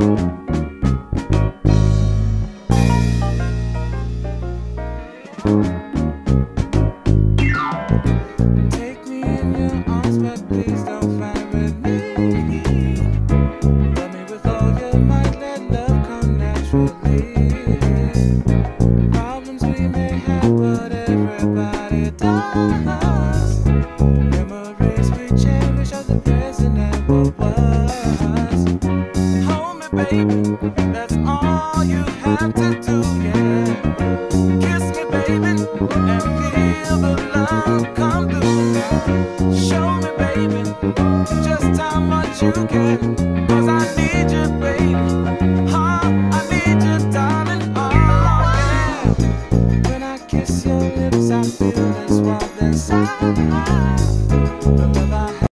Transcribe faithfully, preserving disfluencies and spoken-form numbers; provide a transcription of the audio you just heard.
Take me in your arms, but please don't fight with me. Love me with all your might, let love come naturally. Problems we may have, but everybody does. Memories we cherish of the present and what was. Hold me, baby, that's all you have to do, yeah. Kiss me, baby, and feel the love come through now. Show me, baby, just how much you care. 'Cause I need you, baby. Oh, I need you, darling. Oh, yeah. When I kiss your lips, I feel this warmth inside.